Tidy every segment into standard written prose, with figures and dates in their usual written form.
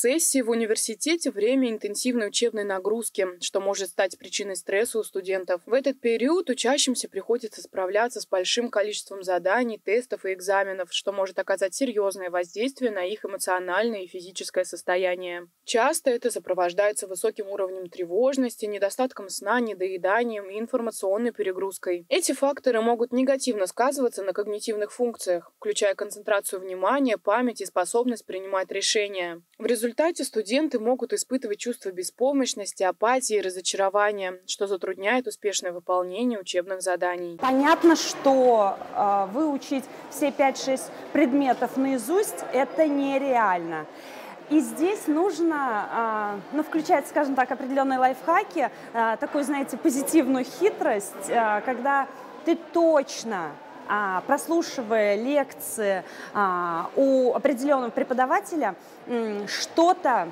Сессии в университете – время интенсивной учебной нагрузки, что может стать причиной стресса у студентов. В этот период учащимся приходится справляться с большим количеством заданий, тестов и экзаменов, что может оказать серьезное воздействие на их эмоциональное и физическое состояние. Часто это сопровождается высоким уровнем тревожности, недостатком сна, недоеданием и информационной перегрузкой. Эти факторы могут негативно сказываться на когнитивных функциях, включая концентрацию внимания, память и способность принимать решения. В результате студенты могут испытывать чувство беспомощности, апатии и разочарования, что затрудняет успешное выполнение учебных заданий. Понятно, что выучить все 5-6 предметов наизусть – это нереально. И здесь нужно включать, скажем так, определенные лайфхаки, такую, знаете, позитивную хитрость, когда ты точно, прослушивая лекции у определенного преподавателя, что-то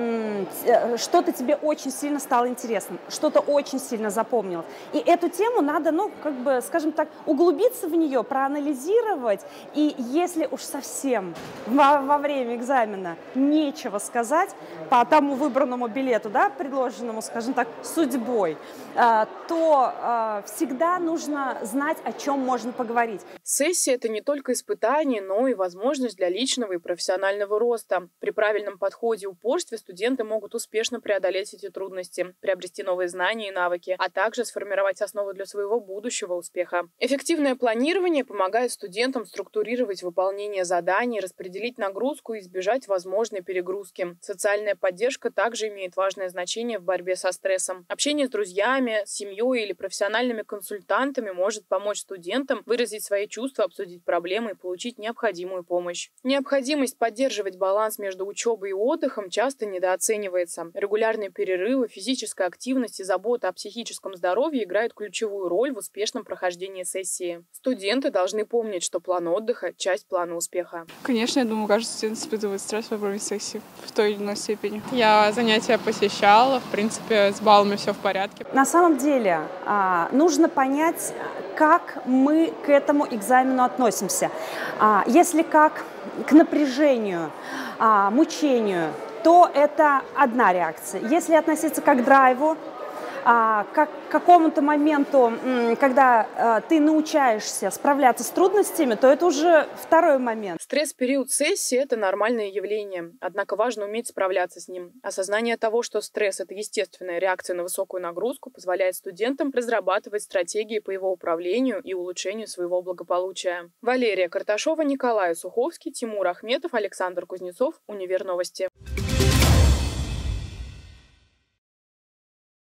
тебе очень сильно стало интересным, что-то очень сильно запомнилось. И эту тему надо, скажем так, углубиться в нее, проанализировать. И если уж совсем во время экзамена нечего сказать по тому выбранному билету, предложенному, скажем так, судьбой, то всегда нужно знать, о чем можно поговорить. Сессия – это не только испытание, но и возможность для личного и профессионального роста. При правильном подходе и упорстве студенты могут успешно преодолеть эти трудности, приобрести новые знания и навыки, а также сформировать основы для своего будущего успеха. Эффективное планирование помогает студентам структурировать выполнение заданий, распределить нагрузку и избежать возможной перегрузки. Социальная поддержка также имеет важное значение в борьбе со стрессом. Общение с друзьями, семьей или профессиональными консультантами может помочь студентам выразить свои чувства, обсудить проблемы и получить необходимую помощь. Необходимость поддерживать баланс между учебой и отдыхом часто недооценивается. Регулярные перерывы, физическая активность и забота о психическом здоровье играют ключевую роль в успешном прохождении сессии. Студенты должны помнить, что план отдыха – часть плана успеха. Конечно, я думаю, каждый студент испытывает стресс во время сессии в той или иной степени. Я занятия посещала, в принципе, с баллами все в порядке. На самом деле нужно понять, как мы к этому экзамену относимся. Если как к напряжению, мучению, то это одна реакция. Если относиться как к драйву, к какому-то моменту, когда ты научаешься справляться с трудностями, то это уже второй момент. Стресс в период сессии – это нормальное явление, однако важно уметь справляться с ним. Осознание того, что стресс – это естественная реакция на высокую нагрузку, позволяет студентам разрабатывать стратегии по его управлению и улучшению своего благополучия. Валерия Карташова, Николай Суховский, Тимур Ахметов, Александр Кузнецов, Универ Новости.